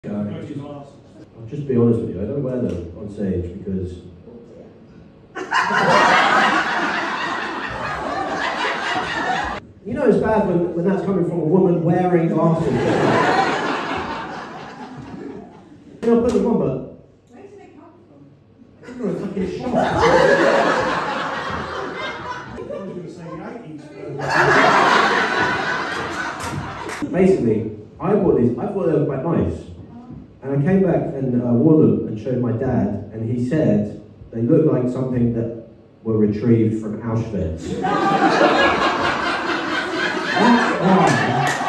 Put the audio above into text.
I'll just be honest with you, I don't wear them on stage because you know it's bad when that's coming from a woman wearing glasses. You know, I'll put them on, but where do they come from? you're a fucking shop. I was going to say the 80s. Basically, I bought these, I thought they were quite nice. And I came back and wore them and showed my dad, and he said they look like something that were retrieved from Auschwitz. That's why